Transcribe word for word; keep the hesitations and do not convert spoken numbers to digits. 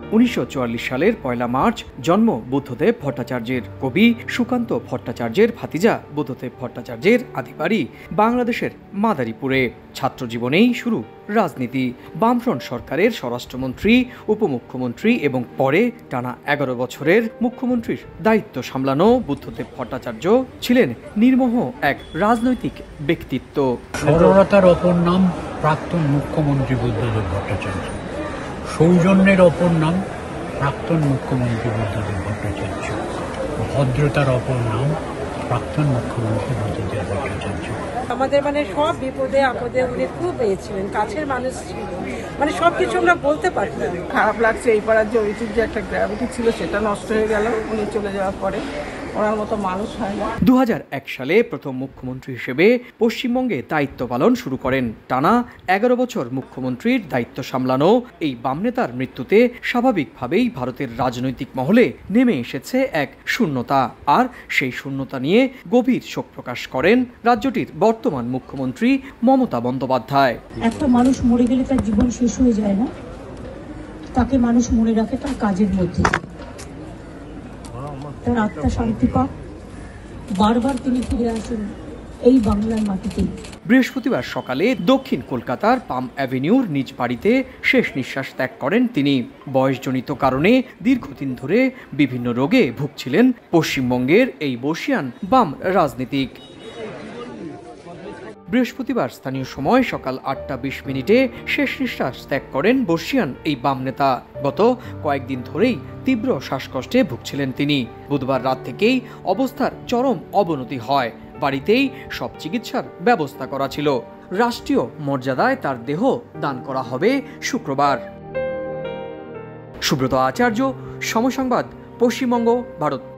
উনিশশো চুয়াল্লিশ সালের পয়লা মার্চ জন্ম বুদ্ধদেব ভট্টাচার্যের। কবি সুকান্ত ভট্টাচার্যের ভাতিজা বুদ্ধদেব ভট্টাচার্যের আদি বাড়ি বাংলাদেশের মাদারীপুরে। ছাত্র জীবনেই শুরু রাজনীতি। বামফ্রন্ট সরকারের স্বরাষ্ট্রমন্ত্রী, উপমুখ্যমন্ত্রী এবং পরে টানা এগারো বছরের মুখ্যমন্ত্রীর দায়িত্ব সামলানো বুদ্ধদেব ভট্টাচার্য ছিলেন নির্মোহ এক রাজনৈতিক ব্যক্তিত্ব। সরলতার অপর নাম প্রাক্তন মুখ্যমন্ত্রী বুদ্ধদেব ভট্টাচার্য, সৌজন্যের অপর নাম প্রাক্তন মুখ্যমন্ত্রী বুদ্ধদেব ভট্টাচার্য, ভদ্রতার অপর নাম প্রাক্তন মুখ্যমন্ত্রী বুদ্ধদেব ভট্টাচার্য। আমাদের মানে সব বিপদে আপদে উনি খুব পেয়েছিলেন, কাছের মানুষ ছিল, মানে সবকিছু আমরা বলতে পারতাম। খারাপ লাগছে, এই পাড়ার যে ঐতিহ্য যে একটা গ্র্যাভিটি ছিল সেটা নষ্ট হয়ে গেল উনি চলে যাওয়ার পরে। ওনার মতো মানুষ হয় না। দু হাজার এক সালে প্রথম মুখ্যমন্ত্রী হিসেবে পশ্চিমবঙ্গে দায়িত্ব পালন শুরু করেন। টানা এগারো বছর মুখ্যমন্ত্রীর দায়িত্ব সামলানো এই বাম নেতার মৃত্যুতে স্বাভাবিকভাবেই ভারতের রাজনৈতিক মহলে নেমে এসেছে এক শূন্যতা। আর সেই শূন্যতা নিয়ে গভীর শোক প্রকাশ করেন রাজ্যটির বর্তমান মুখ্যমন্ত্রী মমতা বন্দ্যোপাধ্যায়। একটা মানুষ মরে গেলে তার জীবন শেষ হয়ে যায় না, তাকে মানুষ মনে রাখে তার কাজের মধ্যে। তার আত্মা শান্তি পাক, বারবার তিনি ফিরে আসেন এই বাংলার মাটিতে। বৃহস্পতিবার সকালে দক্ষিণ কলকাতার পাম অ্যাভিনিউর নিজ বাড়িতে শেষ নিঃশ্বাস ত্যাগ করেন তিনি। বয়সজনিত কারণে দীর্ঘদিন ধরে বিভিন্ন রোগে ভুগছিলেন পশ্চিমবঙ্গের এই বর্ষীয়ান বাম রাজনীতিক। বৃহস্পতিবার স্থানীয় সময় সকাল আটটা বিশ মিনিটে শেষ নিঃশ্বাস ত্যাগ করেন বর্ষীয়ান এই বাম নেতা। গত কয়েকদিন ধরেই তীব্র শ্বাসকষ্টে ভুগছিলেন তিনি। বুধবার রাত থেকেই অবস্থার চরম অবনতি হয়। বাড়িতেই সব চিকিৎসার ব্যবস্থা করা ছিল। রাষ্ট্রীয় মর্যাদায় তার দেহ দান করা হবে শুক্রবার। সুব্রত আচার্য, সময় সংবাদ, পশ্চিমবঙ্গ, ভারত।